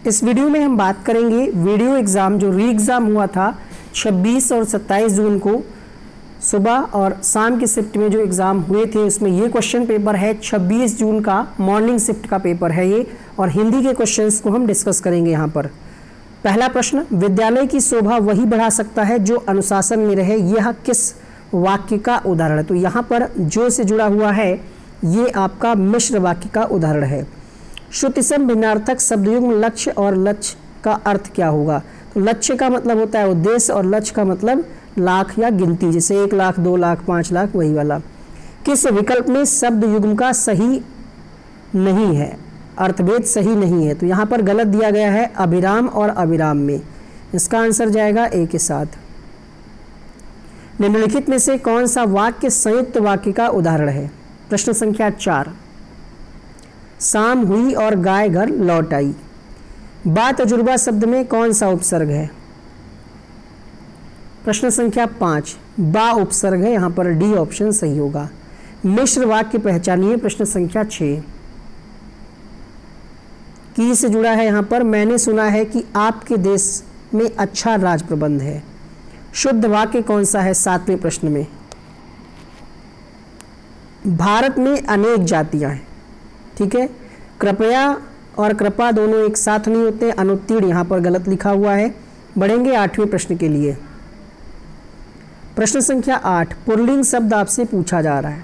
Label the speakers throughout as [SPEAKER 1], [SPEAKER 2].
[SPEAKER 1] इस वीडियो में हम बात करेंगे वीडियो एग्ज़ाम जो री एग्ज़ाम हुआ था 26 और 27 जून को सुबह और शाम की शिफ्ट में जो एग्ज़ाम हुए थे उसमें ये क्वेश्चन पेपर है। 26 जून का मॉर्निंग शिफ्ट का पेपर है ये, और हिंदी के क्वेश्चंस को हम डिस्कस करेंगे यहाँ पर। पहला प्रश्न, विद्यालय की शोभा वही बढ़ा सकता है जो अनुशासन में रहे, यह किस वाक्य का उदाहरण है? तो यहाँ पर जो से जुड़ा हुआ है ये आपका मिश्र वाक्य का उदाहरण है। श्रुतिसम भिन्नार्थक शब्दयुग्म लक्ष्य और लक्ष्य का अर्थ क्या होगा? तो लक्ष्य का मतलब होता है उद्देश्य और लक्ष्य का मतलब लाख या गिनती, जैसे 1 लाख 2 लाख 5 लाख वही वाला। किस विकल्प में शब्द युग्म का सही नहीं है, अर्थभेद सही नहीं है? तो यहाँ पर गलत दिया गया है अभिराम और अविराम में, इसका आंसर जाएगा ए के साथ। निम्नलिखित में से कौन सा वाक्य संयुक्त वाक्य का उदाहरण है? प्रश्न संख्या 4, शाम हुई और गाय घर लौट आई। बा तजुर्बा शब्द में कौन सा उपसर्ग है? प्रश्न संख्या 5, बा उपसर्ग है, यहाँ पर डी ऑप्शन सही होगा। मिश्र वाक्य पहचानिए। प्रश्न संख्या 6, की से जुड़ा है यहाँ पर, मैंने सुना है कि आपके देश में अच्छा राज प्रबंध है। शुद्ध वाक्य कौन सा है 7वें प्रश्न में? भारत में अनेक जातियां हैं। ठीक है, कृपया और कृपा दोनों एक साथ नहीं होते, अनुत्तीर्ण यहाँ पर गलत लिखा हुआ है। बढ़ेंगे 8वें प्रश्न के लिए। प्रश्न संख्या 8, पुल्लिंग शब्द आपसे पूछा जा रहा है।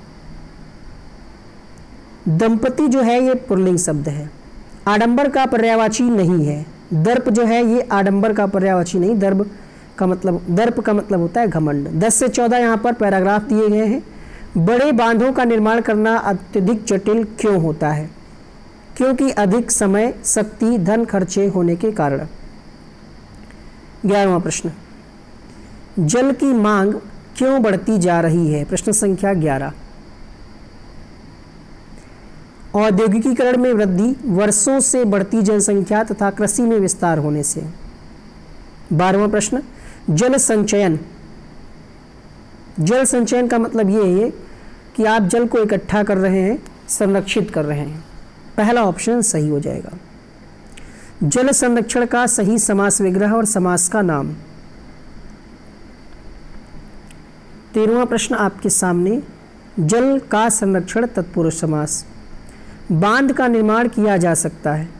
[SPEAKER 1] दंपति जो है ये पुल्लिंग शब्द है, आडंबर का पर्यायवाची नहीं है। दर्प जो है ये आडंबर का पर्यायवाची नहीं, दर्प का मतलब होता है घमंड। 10 से 14 यहाँ पर पैराग्राफ दिए गए हैं। बड़े बांधों का निर्माण करना अत्यधिक जटिल क्यों होता है? क्योंकि अधिक समय, शक्ति, धन खर्चे होने के कारण। 11वां प्रश्न, जल की मांग क्यों बढ़ती जा रही है? प्रश्न संख्या 11, औद्योगिकीकरण में वृद्धि, वर्षों से बढ़ती जनसंख्या तथा कृषि में विस्तार होने से। 12वां प्रश्न, जल संचयन। जल संचयन का मतलब ये है कि आप जल को इकट्ठा कर रहे हैं, संरक्षित कर रहे हैं। पहला ऑप्शन सही हो जाएगा। जल संरक्षण का सही समास विग्रह और समास का नाम। 13वां प्रश्न आपके सामने, जल का संरक्षण तत्पुरुष समास। बांध का निर्माण किया जा सकता है।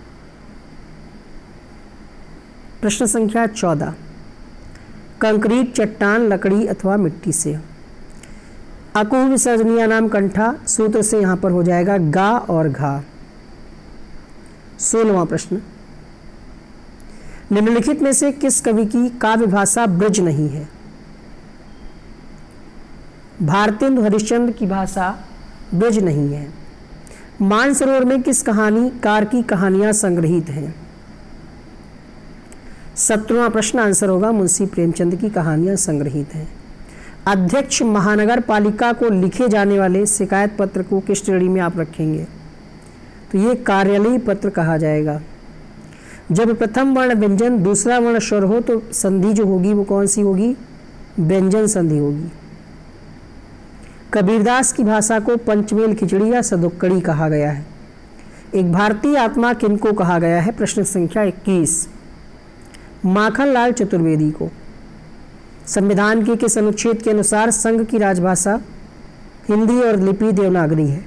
[SPEAKER 1] प्रश्न संख्या 14, कंक्रीट, चट्टान, लकड़ी अथवा मिट्टी से। अकुह विसर्जनीय नाम कंठा, सूत्र से यहाँ पर हो जाएगा गा और घा। 16वां प्रश्न, निम्नलिखित में से किस कवि की काव्य भाषा ब्रज नहीं है? भारतेंदु हरिश्चंद्र की भाषा ब्रज नहीं है। मानसरोवर में किस कहानीकार की कहानियां संग्रहित हैं? 17वां प्रश्न आंसर होगा मुंशी प्रेमचंद की कहानियां संग्रहित हैं। अध्यक्ष महानगर पालिका को लिखे जाने वाले शिकायत पत्र को किस श्रेणी में आप रखेंगे? तो ये कार्यालयीय पत्र कहा जाएगा। जब प्रथम वर्ण व्यंजन दूसरा वर्ण स्वर हो तो संधि जो होगी वो कौन सी होगी? व्यंजन संधि होगी। कबीरदास की भाषा को पंचमेल खिचड़ी या सदुक्कड़ी कहा गया है। एक भारतीय आत्मा किनको कहा गया है? प्रश्न संख्या 21, माखनलाल चतुर्वेदी को। संविधान के किस अनुच्छेद के अनुसार संघ की राजभाषा हिंदी और लिपि देवनागरी है?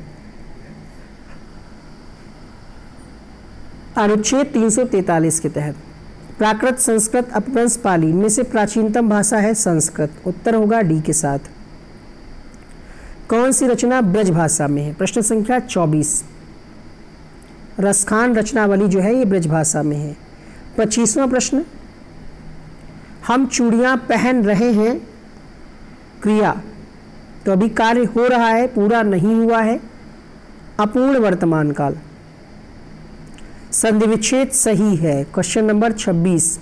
[SPEAKER 1] अनुच्छेद 343 के तहत। प्राकृत, संस्कृत, अपभ्रंश, पाली में से प्राचीनतम भाषा है संस्कृत। उत्तर होगा डी के साथ। कौन सी रचना ब्रज भाषा में है? प्रश्न संख्या 24, रसखान रचनावली जो है ये ब्रज भाषा में है। 25वां प्रश्न, हम चूड़ियां पहन रहे हैं, क्रिया तो अभी कार्य हो रहा है, पूरा नहीं हुआ है, अपूर्ण वर्तमान काल। संधि विच्छेद सही है। Question number 26,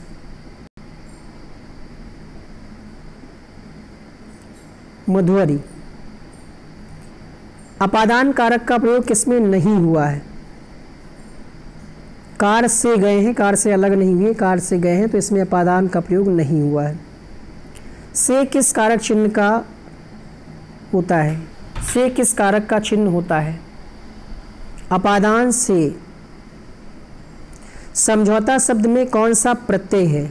[SPEAKER 1] मधुवरी। अपादान कारक का प्रयोग किसमें नहीं हुआ है? कार से गए हैं, कार से अलग नहीं हुए, कार से गए हैं, तो इसमें अपादान का प्रयोग नहीं हुआ है। से किस कारक चिन्ह का होता है? से किस कारक का चिन्ह होता है? अपादान से। समझौता शब्द में कौन सा प्रत्यय है?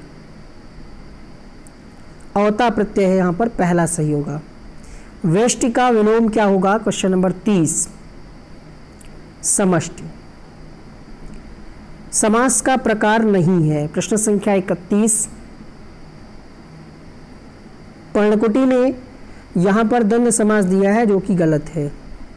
[SPEAKER 1] औता प्रत्यय है यहाँ पर, पहला सही होगा। व्यष्टि का विलोम क्या होगा? क्वेश्चन नंबर 30 समष्टि। समास का प्रकार नहीं है, प्रश्न संख्या 31। पर्णकुटी ने यहाँ पर द्वंद्व समास दिया है जो कि गलत है।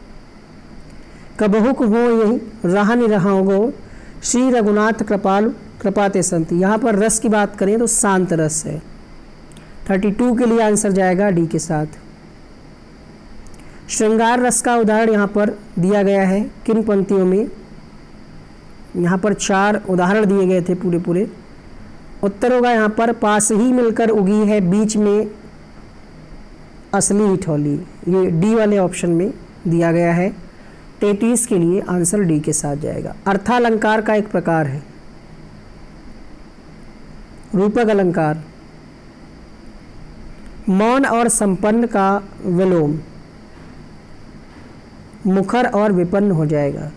[SPEAKER 1] कबहुक हो यही रहा निरहा गो श्री रघुनाथ कृपालु कृपाते संति, यहाँ पर रस की बात करें तो शांत रस है। 32 के लिए आंसर जाएगा डी के साथ। श्रृंगार रस का उदाहरण यहाँ पर दिया गया है किन पंक्तियों में? यहाँ पर 4 उदाहरण दिए गए थे पूरे। उत्तर होगा यहाँ पर पास ही मिलकर उगी है बीच में असली हिठौली, ये डी वाले ऑप्शन में दिया गया है। 33 के लिए आंसर डी के साथ जाएगा। अर्थालंकार का एक प्रकार है रूपक अलंकार। मौन और संपन्न का विलोम मुखर और विपन्न हो जाएगा।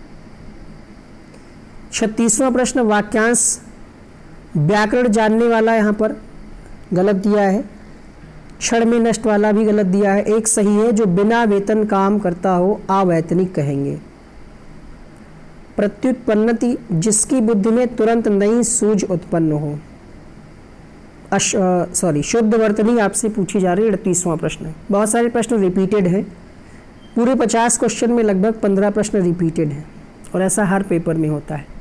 [SPEAKER 1] 36वां प्रश्न वाक्यांश व्याकरण जानने वाला यहाँ पर गलत दिया है, क्षण में नष्ट वाला भी गलत दिया है। एक सही है, जो बिना वेतन काम करता हो अवैतनिक कहेंगे। प्रत्युत्पन्नति जिसकी बुद्धि में तुरंत नई सूझ उत्पन्न हो। शुद्ध वर्तनी आपसे पूछी जा रही है। 38वां प्रश्न। बहुत सारे प्रश्न रिपीटेड हैं, पूरे 50 क्वेश्चन में लगभग 15 प्रश्न रिपीटेड हैं और ऐसा हर पेपर में होता है।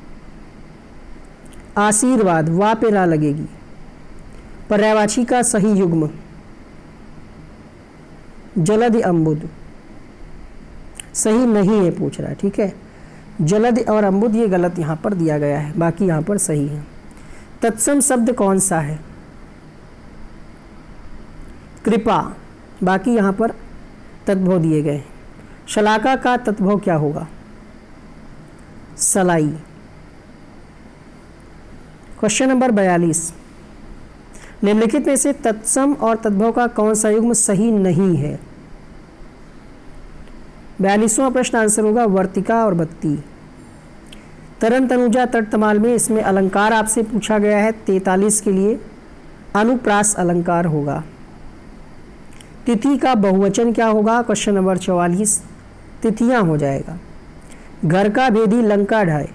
[SPEAKER 1] आशीर्वाद वा पे रा लगेगी। पर्यायवाची का सही युग्म जलधि अम्बुद सही नहीं है पूछ रहा है, ठीक है। जलधि और अम्बुद ये गलत यहाँ पर दिया गया है, बाकी यहाँ पर सही है। तत्सम शब्द कौन सा है? कृपा, बाकी यहाँ पर तद्भव दिए गए। शलाका का तद्भव क्या होगा? सलाई। Question number 42। निम्नलिखित में से तत्सम और तद्भव का कौन सा युग्म सही नहीं है? 42वां प्रश्न आंसर होगा वर्तिका और बत्ती। तरन तनुजा तट तमाल में इसमें अलंकार आपसे पूछा गया है। 43 के लिए अनुप्रास अलंकार होगा। तिथि का बहुवचन क्या होगा? क्वेश्चन नंबर 44 तिथियां हो जाएगा। घर का भेदी लंका ढाए।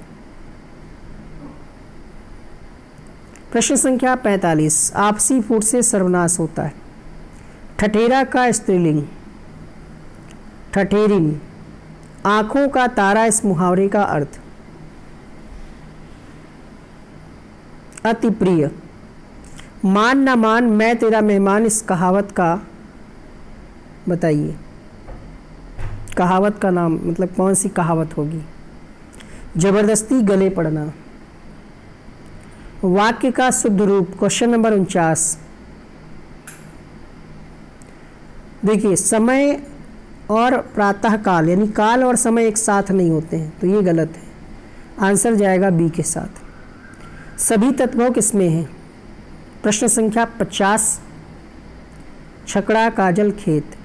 [SPEAKER 1] प्रश्न संख्या 45 आपसी फूट से सर्वनाश होता है। ठठेरा का स्त्रीलिंग ठठेरिन। आंखों का तारा इस मुहावरे का अर्थ? अति प्रिय। मान ना मान मैं तेरा मेहमान इस कहावत का बताइए। कहावत का नाम मतलब कौन सी कहावत होगी? जबरदस्ती गले पड़ना। वाक्य का शुद्ध रूप क्वेश्चन नंबर 49। देखिए समय और प्रातः काल यानी काल और समय एक साथ नहीं होते हैं, तो ये गलत है। आंसर जाएगा बी के साथ। सभी तत्वों किसमें हैं? प्रश्न संख्या 50 छकड़ा काजल खेत।